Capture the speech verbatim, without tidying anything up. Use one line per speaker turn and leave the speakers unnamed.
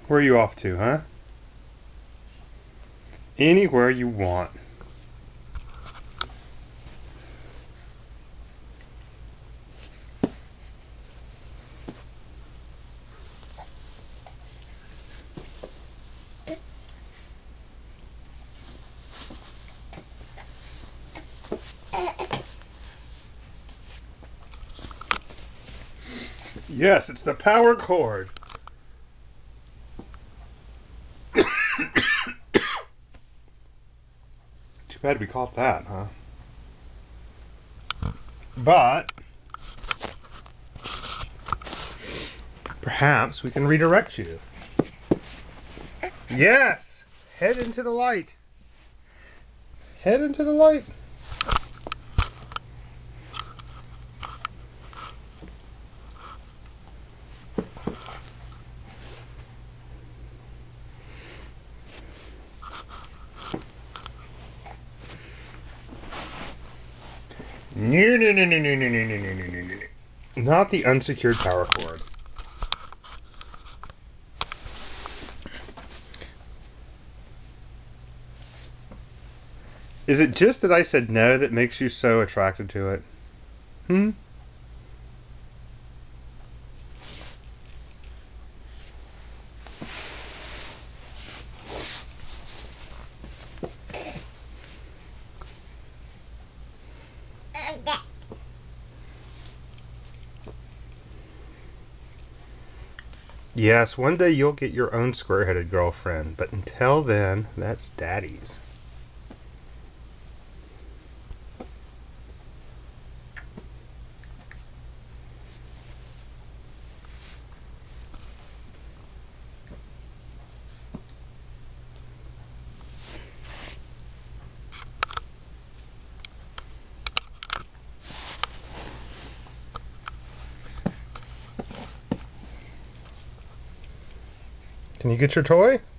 Where are you off to, huh? Anywhere you want. Yes, it's the power cord. Too bad we caught that, huh? But perhaps we can redirect you. Yes! Head into the light. Head into the light. No, no, no, no, no, no, no, no, no, no, no. Not the unsecured power cord. Is it just that I said no that makes you so attracted to it? Hmm? Yes, one day you'll get your own square-headed girlfriend, but until then, that's Daddy's. Can you get your toy?